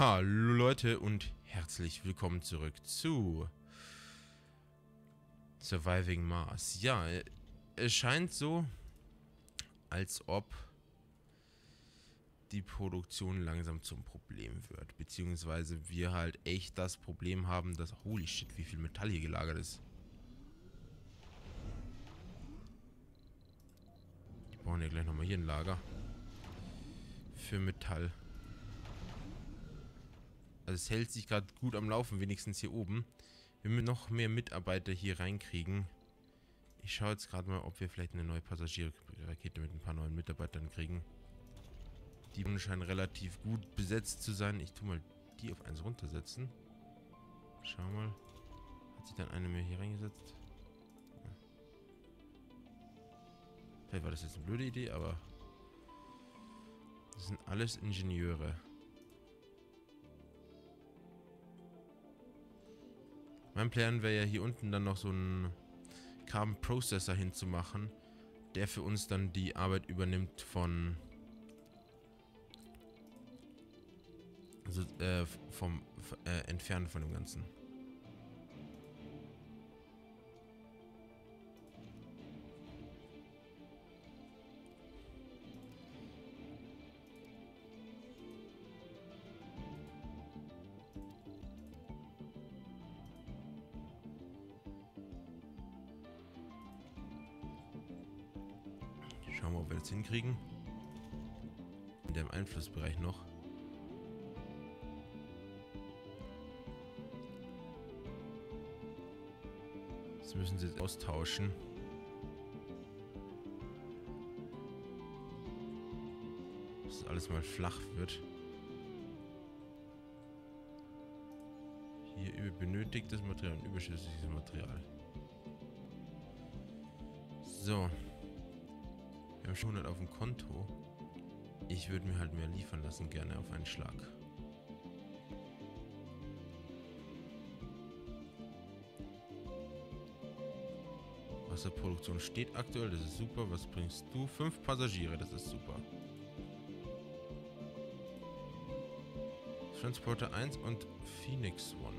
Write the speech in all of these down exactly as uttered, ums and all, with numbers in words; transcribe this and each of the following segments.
Hallo Leute und herzlich willkommen zurück zu Surviving Mars. Ja, es scheint so, als ob die Produktion langsam zum Problem wird. Beziehungsweise wir halt echt das Problem haben, dass... Holy shit, wie viel Metall hier gelagert ist. Die bauen ja gleich nochmal hier ein Lager. Für Metall. Also es hält sich gerade gut am Laufen, wenigstens hier oben. Wir müssen noch mehr Mitarbeiter hier reinkriegen. Ich schaue jetzt gerade mal, ob wir vielleicht eine neue Passagierrakete mit ein paar neuen Mitarbeitern kriegen. Die scheinen relativ gut besetzt zu sein. Ich tue mal die auf eins runtersetzen. Schau mal. Hat sich dann eine mehr hier reingesetzt? Ja. Vielleicht war das jetzt eine blöde Idee, aber... Das sind alles Ingenieure. Mein Plan wäre ja hier unten dann noch so einen Carbon Processor hinzumachen, der für uns dann die Arbeit übernimmt von also äh, vom äh, Entfernen von dem Ganzen. Schauen wir, ob wir das hinkriegen. In dem Einflussbereich noch. Das müssen sie jetzt austauschen. Dass alles mal flach wird. Hier benötigtes Material und überschüssiges Material. So. Wir haben schon hundert auf dem Konto. Ich würde mir halt mehr liefern lassen, gerne auf einen Schlag. Wasserproduktion steht aktuell, das ist super. Was bringst du? Fünf Passagiere, das ist super. Transporter eins und Phoenix One.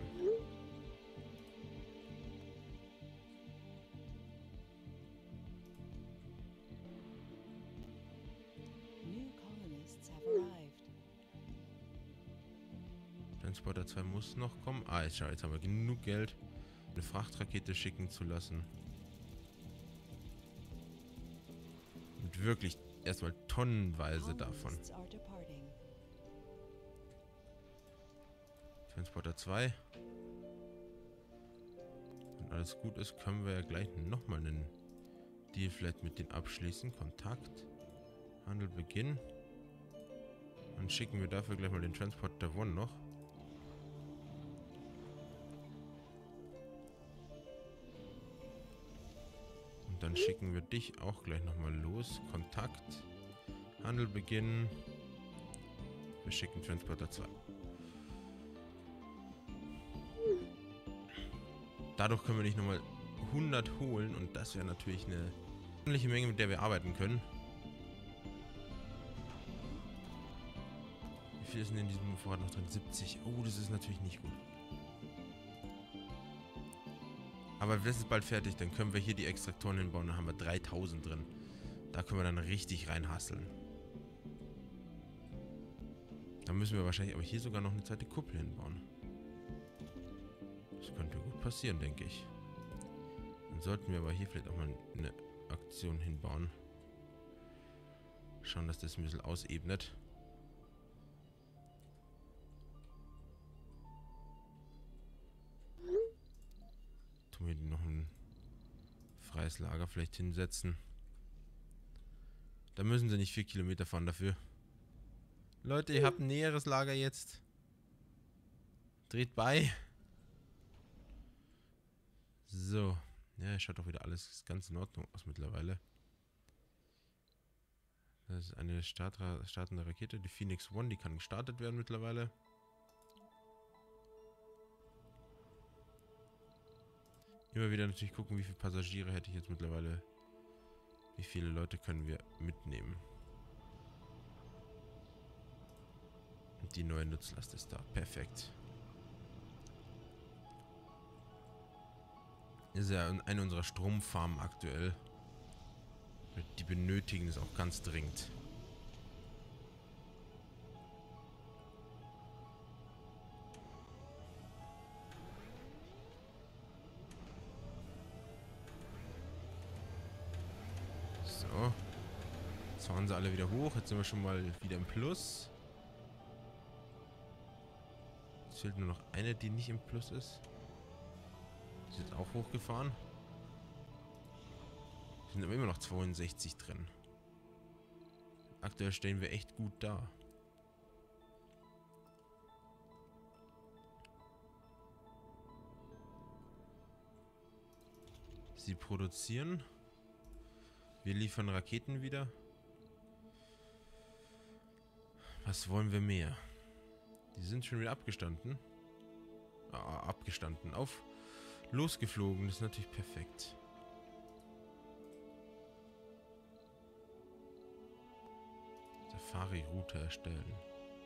Transporter zwei muss noch kommen. Ah, jetzt schau, jetzt haben wir genug Geld, eine Frachtrakete schicken zu lassen. Und wirklich erstmal tonnenweise davon. Transporter zwei. Wenn alles gut ist, können wir ja gleich nochmal einen Deal vielleicht mit denen abschließen. Kontakt. Handel beginnen. Dann schicken wir dafür gleich mal den Transporter One noch. Und dann schicken wir dich auch gleich nochmal los. Kontakt. Handel beginnen. Wir schicken Transporter zwei. Dadurch können wir nicht nochmal hundert holen und das wäre natürlich eine ordentliche Menge, mit der wir arbeiten können. Wie viel ist denn in diesem Vorrat noch drin? siebzig. Oh, das ist natürlich nicht gut. Aber das ist bald fertig, dann können wir hier die Extraktoren hinbauen, dann haben wir dreitausend drin. Da können wir dann richtig reinhasseln. Dann müssen wir wahrscheinlich aber hier sogar noch eine zweite Kuppel hinbauen. Das könnte gut passieren, denke ich. Dann sollten wir aber hier vielleicht auch mal eine Aktion hinbauen. Schauen, dass das ein bisschen ausebnet. Tun wir noch ein freies Lager vielleicht hinsetzen. Da müssen sie nicht vier Kilometer fahren dafür. Leute, ihr habt ein näheres Lager jetzt. Dreht bei. So. Ja, schaut doch wieder alles ganz in Ordnung aus mittlerweile. Das ist eine Startra startende Rakete, die Phoenix One, die kann gestartet werden mittlerweile. Immer wieder natürlich gucken, wie viele Passagiere hätte ich jetzt mittlerweile. Wie viele Leute können wir mitnehmen. Die neue Nutzlast ist da. Perfekt. Das ist ja eine unserer Stromfarmen aktuell. Die benötigen es auch ganz dringend. So. Jetzt fahren sie alle wieder hoch. Jetzt sind wir schon mal wieder im Plus. Es fehlt nur noch eine, die nicht im Plus ist. Die ist jetzt auch hochgefahren. Es sind aber immer noch zweiundsechzig drin. Aktuell stehen wir echt gut da. Sie produzieren. Wir liefern Raketen wieder. Was wollen wir mehr? Die sind schon wieder abgestanden. Ah, abgestanden. Auf. Losgeflogen. Das ist natürlich perfekt. Safari-Route erstellen.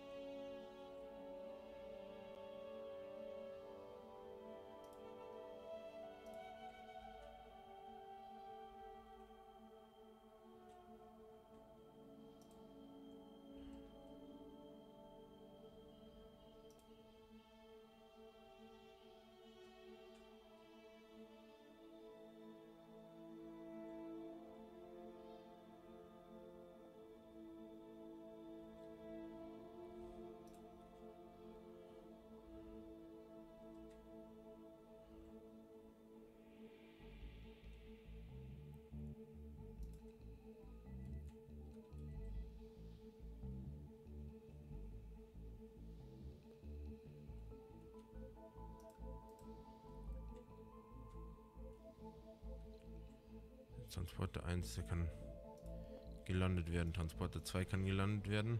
Transporter eins, der kann gelandet werden. Transporter zwei kann gelandet werden.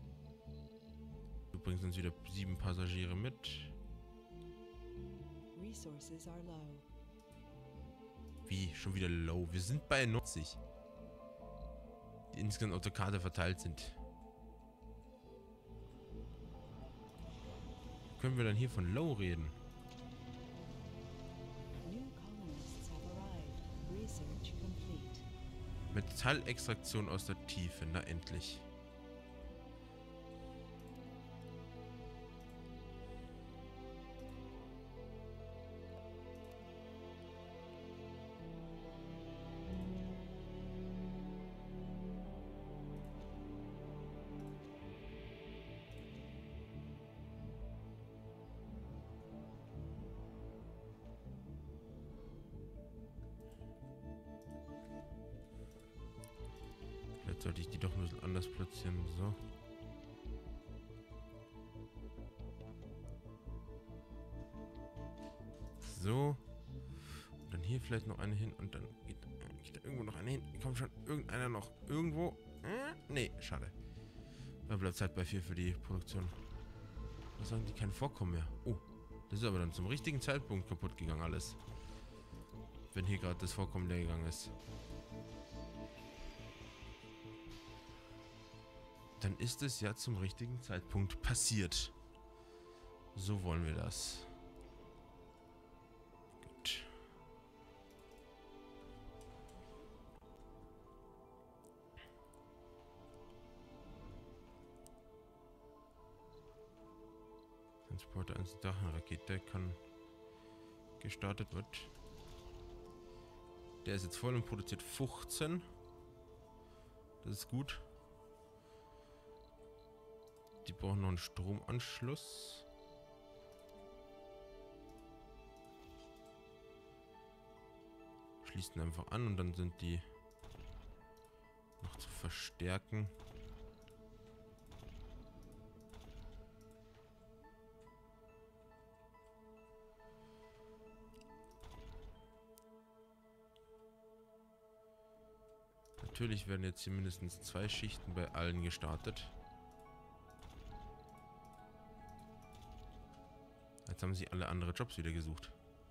Du bringst uns wieder sieben Passagiere mit. Wie? Schon wieder low? Wir sind bei neunzig. Die insgesamt auf der Karte verteilt sind. Können wir dann hier von low reden? Metallextraktion aus der Tiefe, na endlich. Vielleicht sollte ich die doch ein bisschen anders platzieren. So. So. Und dann hier vielleicht noch eine hin. Und dann geht, geht da irgendwo noch eine hin. Kommt schon irgendeiner noch irgendwo. Äh, nee, schade. Dann bleibt Zeit bei vier für die Produktion. Was sagen die? Kein Vorkommen mehr. Oh. Das ist aber dann zum richtigen Zeitpunkt kaputt gegangen alles. Wenn hier gerade das Vorkommen leer gegangen ist. Dann ist es ja zum richtigen Zeitpunkt passiert. So wollen wir das. Gut. Transporter eins Dachenrakete kann gestartet wird. Der ist jetzt voll und produziert fünfzehn. Das ist gut. Die brauchen noch einen Stromanschluss. Schließen einfach an und dann sind die noch zu verstärken. Natürlich werden jetzt hier mindestens zwei Schichten bei allen gestartet. Jetzt haben sie alle andere Jobs wieder gesucht.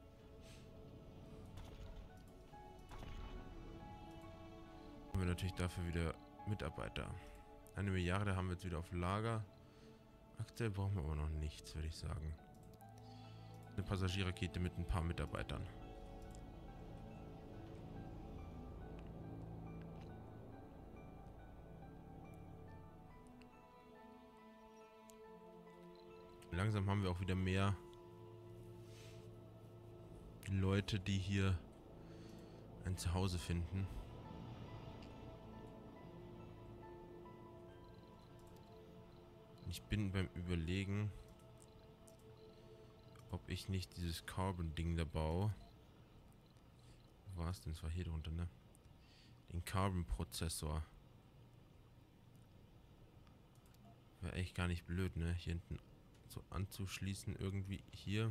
Haben wir natürlich dafür wieder Mitarbeiter. Eine Milliarde haben wir jetzt wieder auf Lager. Aktuell brauchen wir aber noch nichts, würde ich sagen. Eine Passagierrakete mit ein paar Mitarbeitern. Langsam haben wir auch wieder mehr Leute, die hier ein Zuhause finden. Ich bin beim Überlegen, ob ich nicht dieses Carbon-Ding da baue. Wo war es denn? Das war hier drunter, ne? Den Carbon-Prozessor. Wäre echt gar nicht blöd, ne? Hier hinten so anzuschließen, irgendwie hier.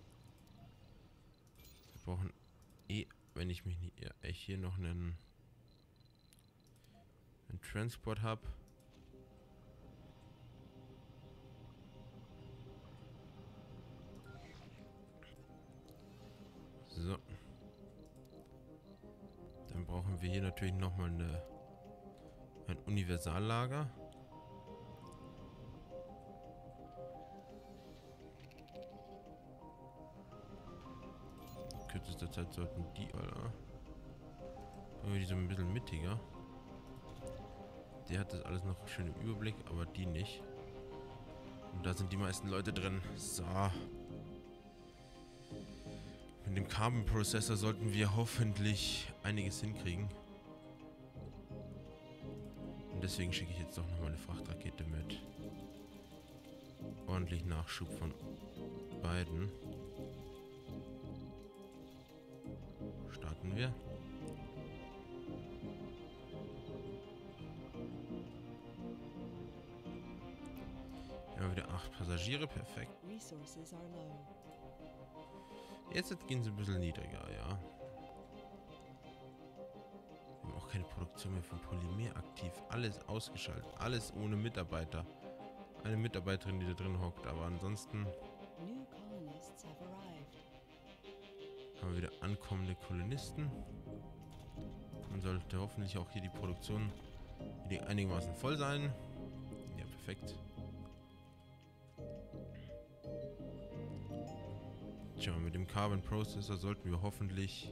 Wir brauchen eh, wenn ich mich nicht ja, ich hier noch einen, einen Transport habe. So. Dann brauchen wir hier natürlich nochmal eine ein Universallager. In kürzester Zeit sollten die, Alter. Irgendwie so ein bisschen mittiger. Der hat das alles noch schön im Überblick, aber die nicht. Und da sind die meisten Leute drin. So. Mit dem Carbon Prozessor sollten wir hoffentlich einiges hinkriegen. Und deswegen schicke ich jetzt doch nochmal eine Frachtrakete mit. Ordentlich Nachschub von beiden. Starten wir. Wir haben wieder acht Passagiere, perfekt. Jetzt, jetzt gehen sie ein bisschen niedriger, ja. Wir haben auch keine Produktion mehr von Polymer aktiv. Alles ausgeschaltet, alles ohne Mitarbeiter. Eine Mitarbeiterin, die da drin hockt, aber ansonsten haben wir wieder ankommende Kolonisten. Dann sollte hoffentlich auch hier die Produktion wieder einigermaßen voll sein. Ja, perfekt. Tja, mit dem Carbon Processor sollten wir hoffentlich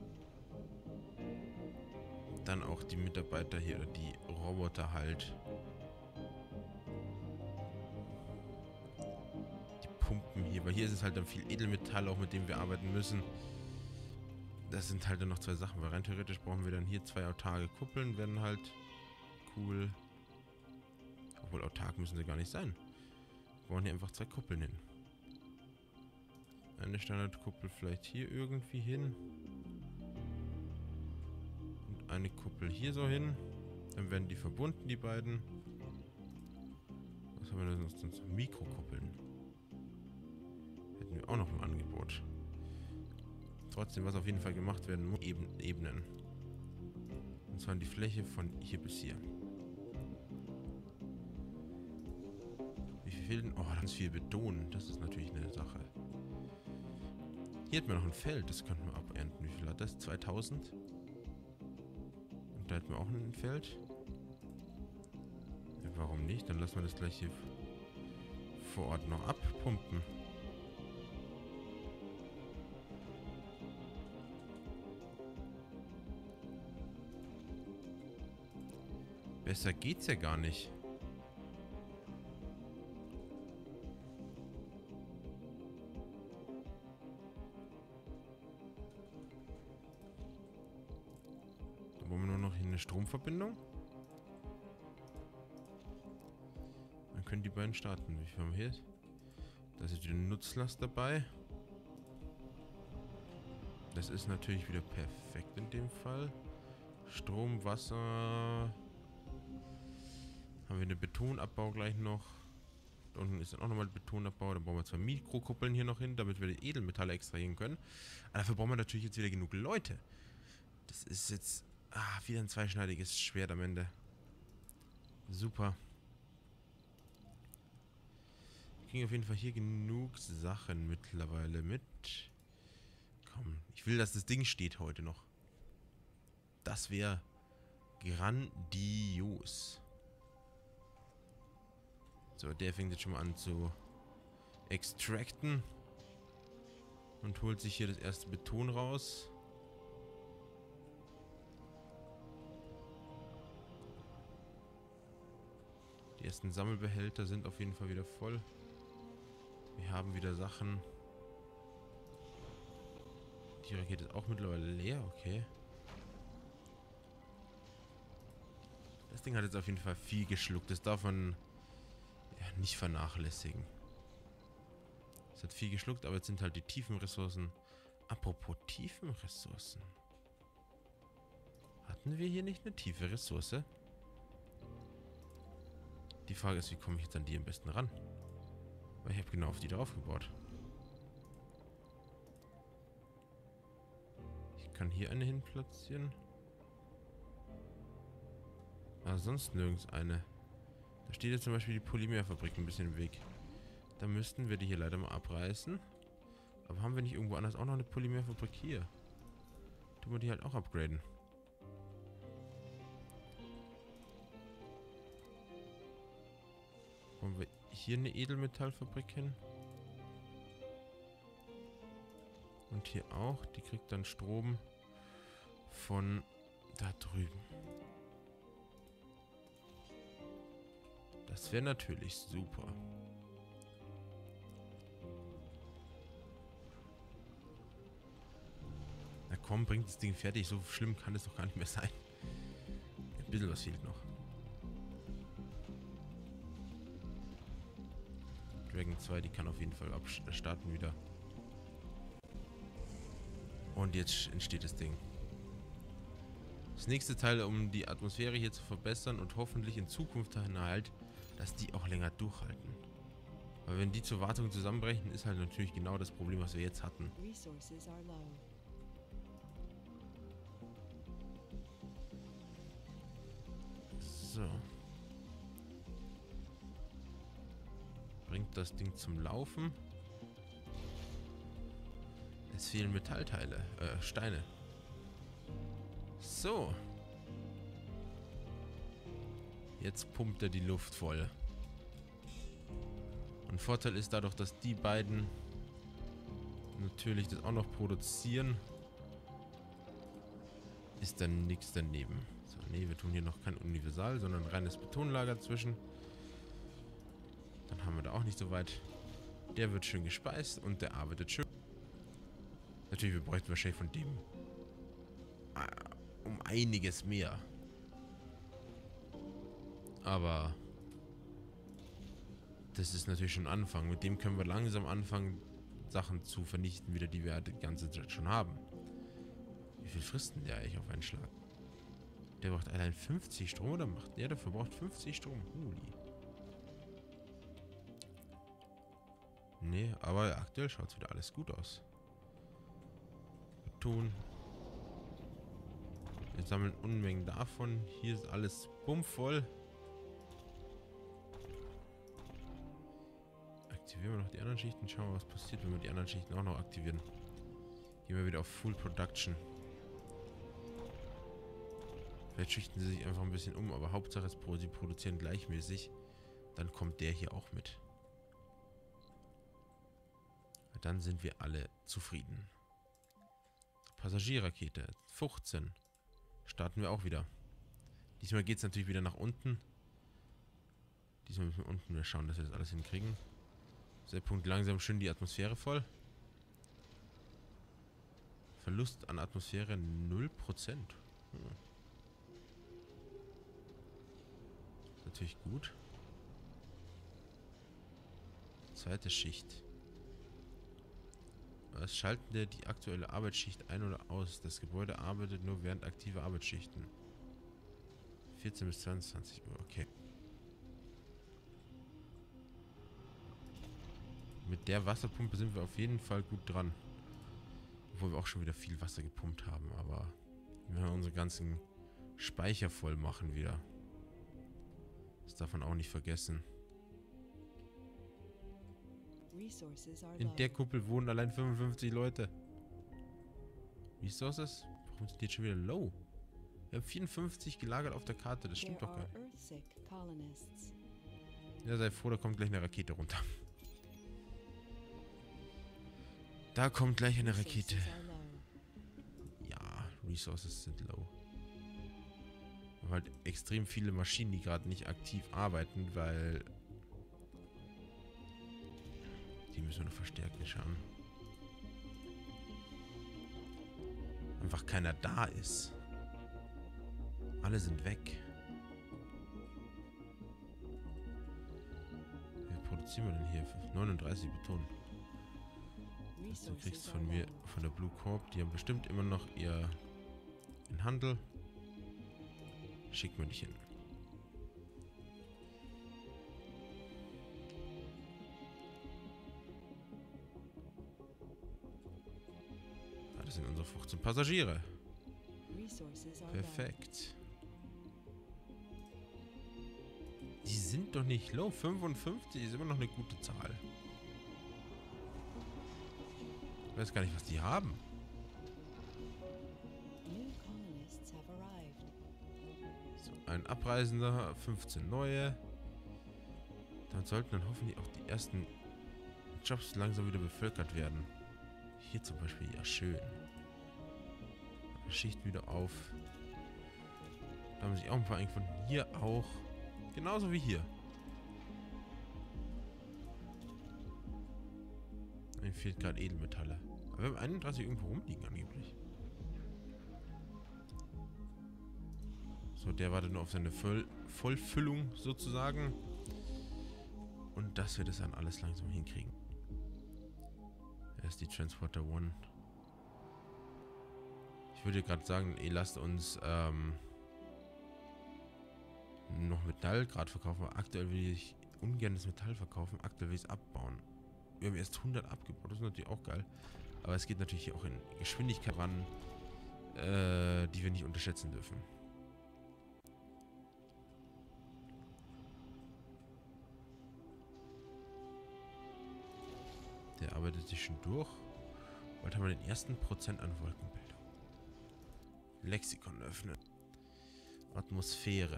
dann auch die Mitarbeiter hier oder die Roboter halt, die Pumpen hier, weil hier ist es halt dann viel Edelmetall auch, mit dem wir arbeiten müssen. Das sind halt dann noch zwei Sachen, weil rein theoretisch brauchen wir dann hier zwei autarke Kuppeln, werden halt cool. Obwohl autark müssen sie gar nicht sein. Wir brauchen hier einfach zwei Kuppeln hin. Eine Standardkuppel vielleicht hier irgendwie hin. Und eine Kuppel hier so hin. Dann werden die verbunden, die beiden. Was haben wir denn sonst? Mikrokuppeln. Hätten wir auch noch im Angebot. Trotzdem, was auf jeden Fall gemacht werden muss, Eben, Ebenen. Und zwar die Fläche von hier bis hier. Wie viel denn? Oh, ganz viel Beton. Das ist natürlich eine Sache. Hier hätten wir noch ein Feld, das könnten wir abernten. Wie viel hat das? zweitausend? Und da hätten wir auch ein Feld. Ja, warum nicht? Dann lassen wir das gleich hier vor Ort noch abpumpen. Besser geht's ja gar nicht. Da wollen wir nur noch hier eine Stromverbindung. Dann können die beiden starten. Wie viel haben wir hier? Da ist wieder eine Nutzlast dabei. Das ist natürlich wieder perfekt in dem Fall. Strom, Wasser. Haben wir einen Betonabbau gleich noch. Da unten ist dann auch nochmal Betonabbau. Dann brauchen wir zwei Mikrokuppeln hier noch hin, damit wir die Edelmetalle extrahieren können. Aber dafür brauchen wir natürlich jetzt wieder genug Leute. Das ist jetzt ah, wieder ein zweischneidiges Schwert am Ende. Super. Wir kriegen auf jeden Fall hier genug Sachen mittlerweile mit. Komm, ich will, dass das Ding steht heute noch. Das wäre grandios. So, der fängt jetzt schon mal an zu extracten. Und holt sich hier das erste Beton raus. Die ersten Sammelbehälter sind auf jeden Fall wieder voll. Wir haben wieder Sachen. Die Rakete ist auch mittlerweile leer, okay. Das Ding hat jetzt auf jeden Fall viel geschluckt. Das darf man ja, nicht vernachlässigen. Es hat viel geschluckt, aber jetzt sind halt die tiefen Ressourcen. Apropos tiefen Ressourcen. Hatten wir hier nicht eine tiefe Ressource? Die Frage ist, wie komme ich jetzt an die am besten ran? Weil ich habe genau auf die drauf gebaut. Ich kann hier eine hin platzieren. Aber sonst nirgends eine. Da steht jetzt zum Beispiel die Polymerfabrik ein bisschen im Weg. Da müssten wir die hier leider mal abreißen. Aber haben wir nicht irgendwo anders auch noch eine Polymerfabrik hier? Tun wir die halt auch upgraden. Wollen wir hier eine Edelmetallfabrik hin? Und hier auch. Die kriegt dann Strom von da drüben. Das wäre natürlich super. Na komm, bringt das Ding fertig. So schlimm kann es doch gar nicht mehr sein. Ein bisschen was fehlt noch. Dragon zwei, die kann auf jeden Fall starten wieder. Und jetzt entsteht das Ding. Das nächste Teil, um die Atmosphäre hier zu verbessern und hoffentlich in Zukunft halt, dass die auch länger durchhalten. Weil wenn die zur Wartung zusammenbrechen, ist halt natürlich genau das Problem, was wir jetzt hatten. So. Bringt das Ding zum Laufen. Es fehlen Metallteile, äh, Steine. So. Jetzt pumpt er die Luft voll. Und Vorteil ist dadurch, dass die beiden natürlich das auch noch produzieren, ist dann nichts daneben. So, nee, wir tun hier noch kein Universal, sondern reines Betonlager zwischen. Dann haben wir da auch nicht so weit. Der wird schön gespeist und der arbeitet schön. Natürlich, wir bräuchten wahrscheinlich von dem um einiges mehr. Aber das ist natürlich schon ein Anfang. Mit dem können wir langsam anfangen, Sachen zu vernichten, wieder die wir die ganze Zeit schon haben. Wie viel frisst denn der eigentlich auf einen Schlag? Der braucht allein fünfzig Strom oder macht der dafür braucht fünfzig Strom? Holy. Nee, aber aktuell schaut es wieder alles gut aus. Beton. Wir sammeln Unmengen davon. Hier ist alles bummvoll. Aktivieren wir noch die anderen Schichten. Schauen wir, was passiert, wenn wir die anderen Schichten auch noch aktivieren. Gehen wir wieder auf Full Production. Vielleicht schichten sie sich einfach ein bisschen um, aber Hauptsache ist, sie produzieren gleichmäßig. Dann kommt der hier auch mit. Dann sind wir alle zufrieden. Passagierrakete. fünfzehn. Starten wir auch wieder. Diesmal geht es natürlich wieder nach unten. Diesmal müssen wir unten wieder schauen, dass wir das alles hinkriegen. Der Punkt langsam schön die Atmosphäre voll. Verlust an Atmosphäre null Prozent. Hm. Ist natürlich gut. Zweite Schicht. Was schalten wir die aktuelle Arbeitsschicht ein oder aus? Das Gebäude arbeitet nur während aktiver Arbeitsschichten. vierzehn bis zweiundzwanzig Uhr, okay. Mit der Wasserpumpe sind wir auf jeden Fall gut dran. Obwohl wir auch schon wieder viel Wasser gepumpt haben, aber wir werden unsere ganzen Speicher voll machen wieder. Das darf man auch nicht vergessen. In der Kuppel wohnen allein fünfundfünfzig Leute. Resources? Warum sind die jetzt schon wieder low? Wir haben vierundfünfzig gelagert auf der Karte, das stimmt doch gar nicht. Ja, sei froh, da kommt gleich eine Rakete runter. Da kommt gleich eine Rakete. Ja, Resources sind low. Wir haben halt extrem viele Maschinen, die gerade nicht aktiv arbeiten, weil... Die müssen wir noch verstärken, schauen. Einfach keiner da ist. Alle sind weg. Wie produzieren wir denn hier? neununddreißig Beton. Du kriegst von mir, von der Blue Corp, die haben bestimmt immer noch ihr in Handel. Schick mir dich hin. Ah, das sind unsere fünfzehn Passagiere. Perfekt. Die sind doch nicht low. fünfundfünfzig ist immer noch eine gute Zahl. Ich weiß gar nicht, was die haben. So, ein Abreisender, fünfzehn neue. Dann sollten dann hoffentlich auch die ersten Jobs langsam wieder bevölkert werden. Hier zum Beispiel, ja schön. Schicht wieder auf. Da haben sich auch ein paar eingefunden. Hier auch. Genauso wie hier. Mir fehlt gerade Edelmetalle. Aber wir haben einunddreißig irgendwo rumliegen angeblich. So, der wartet nur auf seine Voll Vollfüllung sozusagen. Und dass wir das dann alles langsam hinkriegen. Das ist die Transporter One. Ich würde gerade sagen, ihr lasst uns ähm, noch Metall gerade verkaufen. Aktuell will ich ungern das Metall verkaufen. Aktuell will ich es abbauen. Wir haben erst hundert abgebaut. Das ist natürlich auch geil. Aber es geht natürlich auch in Geschwindigkeit ran, äh, die wir nicht unterschätzen dürfen. Der arbeitet sich schon durch. Bald haben wir den ersten Prozent an Wolkenbildung. Lexikon öffnen. Atmosphäre.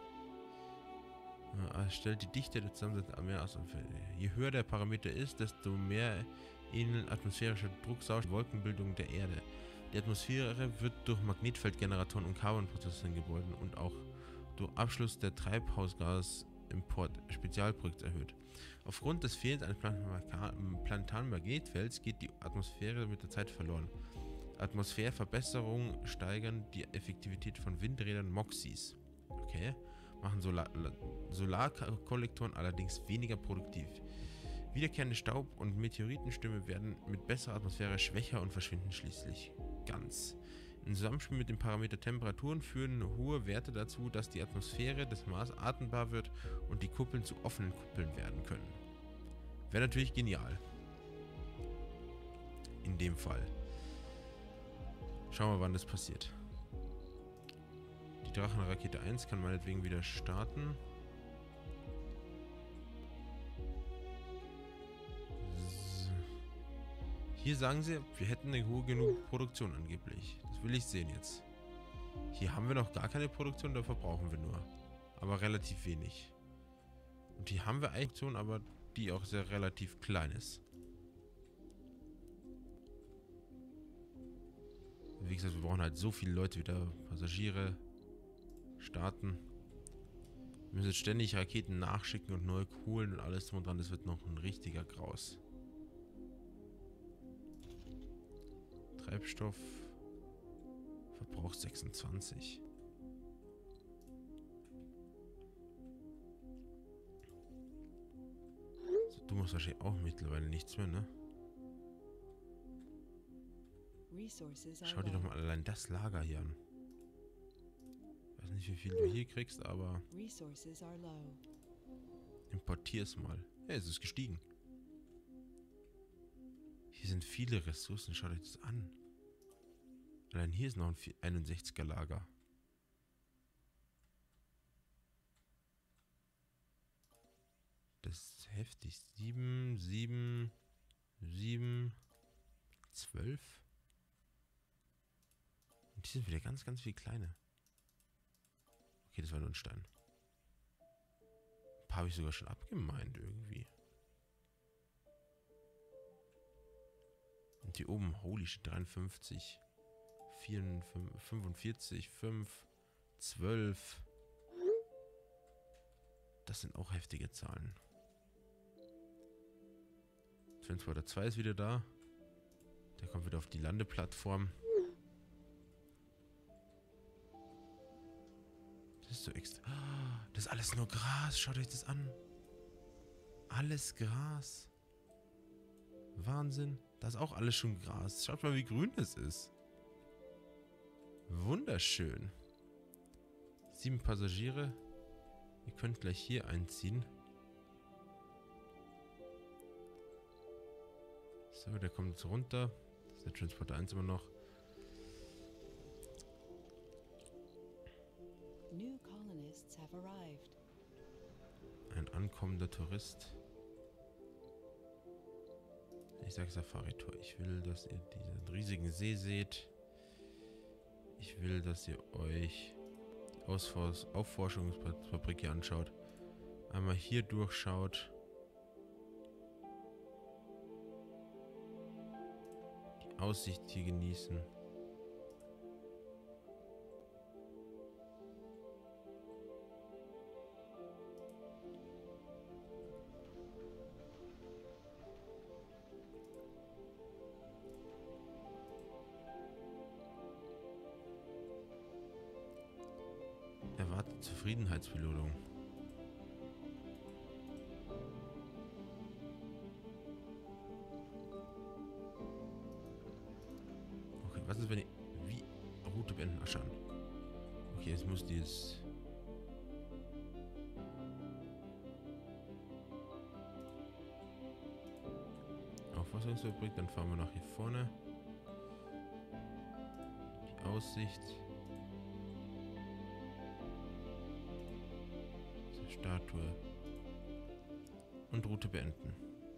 Ja, stellt die Dichte der Zusammensetzung mehr aus. Je höher der Parameter ist, desto mehr ähneln atmosphärischer Drucksausch Wolkenbildung der Erde. Die Atmosphäre wird durch Magnetfeldgeneratoren und Carbonprozesse in Gebäuden und auch durch Abschluss der Treibhausgasimport-Spezialprojekts erhöht. Aufgrund des Fehlens eines planetaren Magnetfelds geht die Atmosphäre mit der Zeit verloren. Atmosphäreverbesserungen steigern die Effektivität von Windrädern Moxis. Okay. Machen Solar Solarkollektoren allerdings weniger produktiv. Wiederkehrende Staub- und Meteoritenstürme werden mit besserer Atmosphäre schwächer und verschwinden schließlich ganz. Im Zusammenspiel mit dem Parameter Temperaturen führen hohe Werte dazu, dass die Atmosphäre des Mars atmbar wird und die Kuppeln zu offenen Kuppeln werden können. Wäre natürlich genial. In dem Fall. Schauen wir, wann das passiert. Die Drachenrakete eins kann meinetwegen wieder starten. So. Hier sagen sie, wir hätten eine hohe genug Produktion angeblich. Das will ich sehen jetzt. Hier haben wir noch gar keine Produktion, da verbrauchen wir nur. Aber relativ wenig. Und hier haben wir eine Produktion, aber die auch sehr relativ klein ist. Wie gesagt, wir brauchen halt so viele Leute wieder. Passagiere. Starten. Wir müssen jetzt ständig Raketen nachschicken und neu holen und alles drum und dran. Das wird noch ein richtiger Graus. Treibstoff. Verbrauch sechsundzwanzig. So, du machst wahrscheinlich auch mittlerweile nichts mehr, ne? Schau dir doch mal allein das Lager hier an. Ich weiß nicht, wie viel du hier kriegst, aber importier's mal. Ja, es ist gestiegen. Hier sind viele Ressourcen. Schaut euch das an. Allein hier ist noch ein einundsechziger Lager. Das ist heftig. sieben, sieben, sieben, zwölf. Und hier sind wieder ganz, ganz viele kleine. Okay, das war nur ein Stein. paar habe ich sogar schon abgemeint irgendwie. Und hier oben, holy shit, dreiundfünfzig, vierundfünfzig, fünfundvierzig, fünf, zwölf. Das sind auch heftige Zahlen. Transporter zwei ist wieder da. Der kommt wieder auf die Landeplattform. Das ist so extra. Das ist alles nur Gras. Schaut euch das an. Alles Gras. Wahnsinn. Das ist auch alles schon Gras. Schaut mal, wie grün es ist. Wunderschön. Sieben Passagiere. Ihr könnt gleich hier einziehen. So, der kommt jetzt runter. Das ist der Transporter eins immer noch. New colonists have arrived. Ein ankommender Tourist. Ich sage Safari-Tour. Ich will, dass ihr diesen riesigen See seht. Ich will, dass ihr euch die Ausfors- Aufforschungsfabrik hier anschaut. Einmal hier durchschaut. Die Aussicht hier genießen. Erwartet Zufriedenheitsbelohnung. Okay, was ist, wenn ich... Wie? Route beenden. Ach, schon. Okay, jetzt muss die jetzt... Auffassungsfabrik, dann fahren wir nach hier vorne. Die Aussicht... Statue und Route beenden.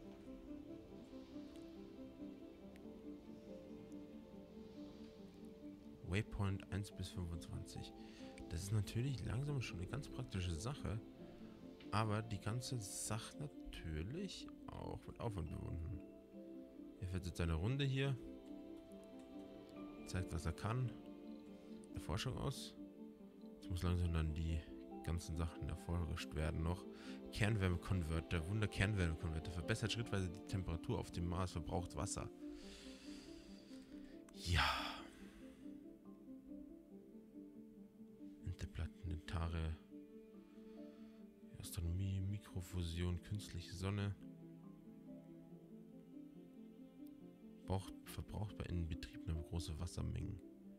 Waypoint eins bis fünfundzwanzig. Das ist natürlich langsam schon eine ganz praktische Sache, aber die ganze Sache natürlich auch mit Aufwand verbunden. Er fährt jetzt seine Runde hier, zeigt, was er kann, der Forschung aus. Jetzt muss langsam dann die ganzen Sachen erforscht werden noch. Kernwärmekonverter, Wunder-Kernwärmekonverter, verbessert schrittweise die Temperatur auf dem Mars, verbraucht Wasser. Ja. Interplanetare Astronomie, Mikrofusion, künstliche Sonne. Braucht, verbraucht bei Inbetriebnahme große Wassermengen.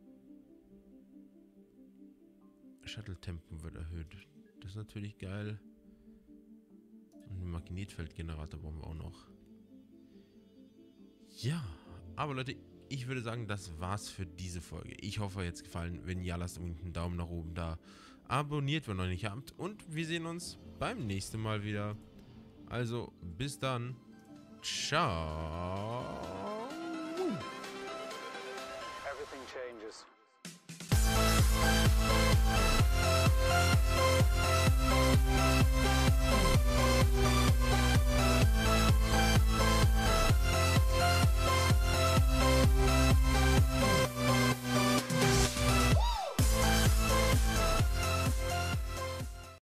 Shuttle-Tempo wird erhöht. Das ist natürlich geil. Und einen Magnetfeldgenerator brauchen wir auch noch. Ja, aber Leute, ich würde sagen, das war's für diese Folge. Ich hoffe, euch hat's gefallen. Wenn ja, lasst unbedingt einen Daumen nach oben da. Abonniert, wenn ihr noch nicht habt. Und wir sehen uns beim nächsten Mal wieder. Also, bis dann. Ciao.